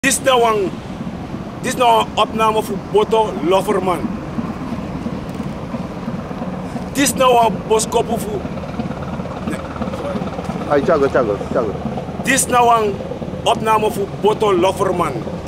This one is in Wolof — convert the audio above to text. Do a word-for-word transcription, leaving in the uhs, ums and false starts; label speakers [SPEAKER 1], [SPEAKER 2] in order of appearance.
[SPEAKER 1] This na one, this na opname voor Boto Loverman. This na one boskopu voor.
[SPEAKER 2] Ay, chago, chago, chago.
[SPEAKER 1] This na one opname voor Boto Loverman.